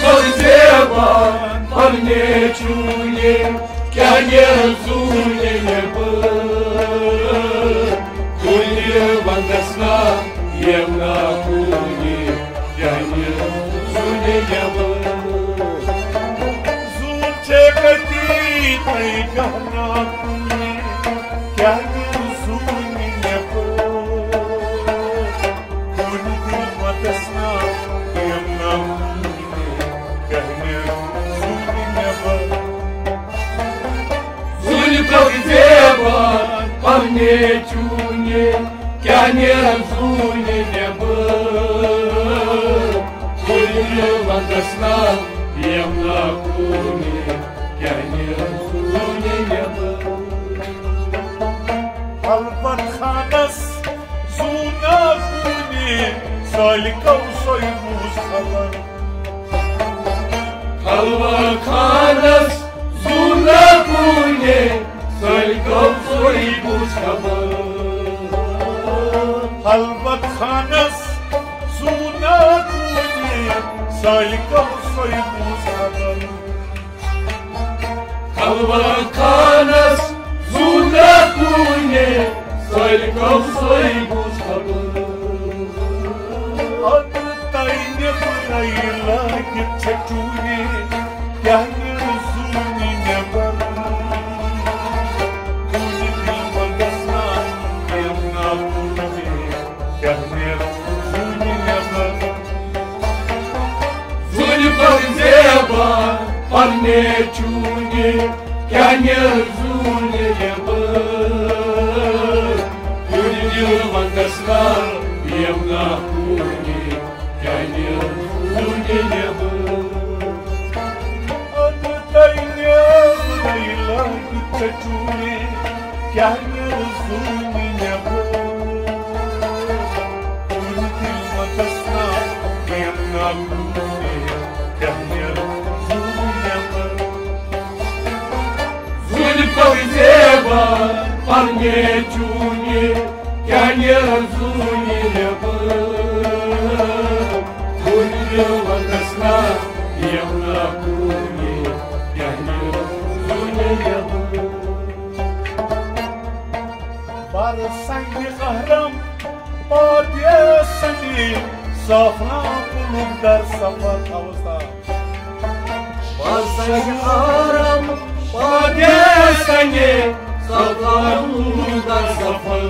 Zeva, parneciune, chiar nerăzune nebăr. Cune vandasna, eu na cune, chiar nerăzune nebăr. Zulce gătită-i ca na cune, chiar nerăzune nebăr. Cune vandasna, eu na cune, chiar nerăzune nebăr. Zulca Zeva, parneciune, chiar nerăzune nebăr. Cune vandasna, eu na cune, chiar nerăzune nebăr. Albat Khanas zuna kuni salikau soybuz khabar. Albat Khanas zuna kuni salikau soybuz khabar. Albat Khanas zuna kuni salikau soybuz khabar. Albat Khanas zuna kuni salikau soybuz khabar. Adtayne burayla gitçetuni yani uzuni nebar. Kuni dilbadasna yamna kuni yani uzuni nebar. Zulca Zeva, parneciune, chiar nerăzune nebăr. Cune vandasna, eu na cune, chiar nerăzune nebăr. Adtayne burayla gitçetuni yani uzuni nebar. Kuni dilbadasna yamna kuni yani uzuni nebar. Zulca Zeva, parneciune, chiar nerăzune nebăr. Cune vandasna, eu na cune, chiar nerăzune nebăr. Bar sangi kahram padiye sani safna kulub dar safar avsta. Sangi haram, padesane, saflar safar.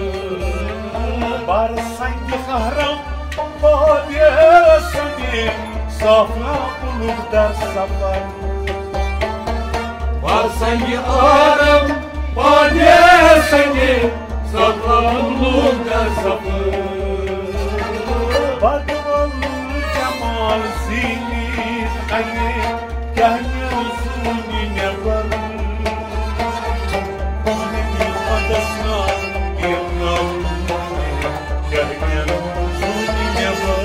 Bar sangi kahram padiye sani safna kulub dar safar. Sangi haram, padesane, saflar safar. Badmal cemal zini hani kahne uzuni nebar. Kuni dilbadasna yamna kuni kahne uzuni nebar.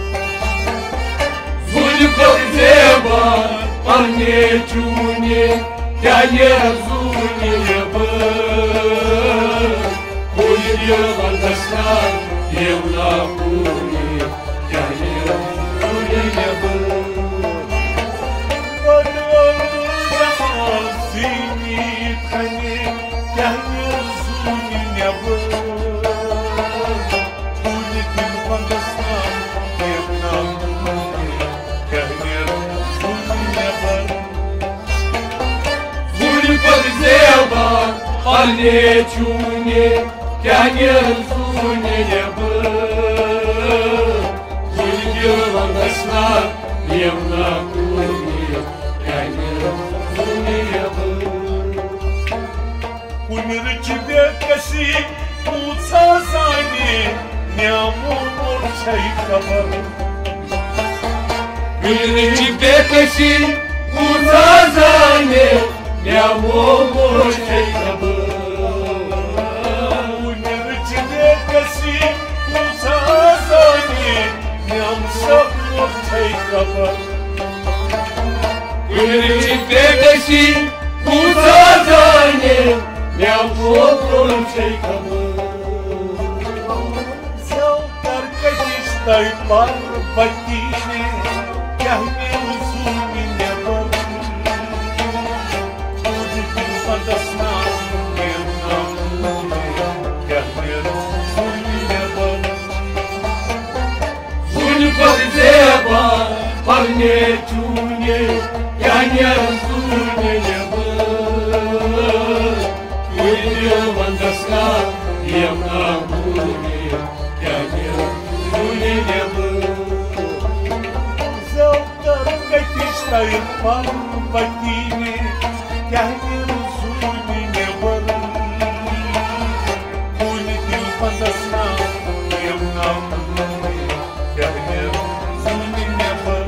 Zulca Zeva, parneciune, chiar nerăzune nebăr. Cune vandasna, eu na cune, chiar nerăzune nebăr. Badmal cemal zini hani kahne uzuni nebar. Kuni dilbadasna yamna kuni kahne uzuni nebar. Zulca Zeva, parneciune, chiar nerăzune nebăr. Cune vandasna, eu na cune, chiar nerăzune nebăr. Unir тебе каси пуца зани неамор чай хабар. Unir тебе каси пуца зани неамор чай хабар. Unir тебе каси пуца зани неамор чай хабар. Unir тебе каси пуца зани неамор чай хабар. Взял Аркадий стай пар ботины, я не neciune, ea ne-azune nebăr. Uite mă-ndăsca, eu n-am-bune, ea ne-azune nebăr. Zău tărgătișta în palma tine, ea ne-azune nebăr. Uite mă-ndăsca, eu n-am-bune, ea ne-azune nebăr.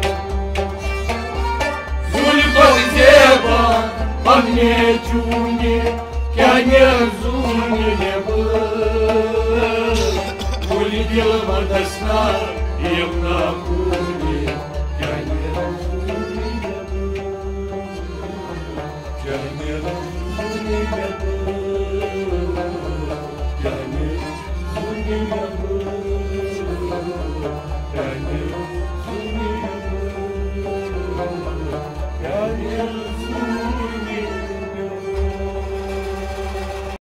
Am neciune, chiar ne-azune nebăr. Ulidil mă-ndăsna, eu n-am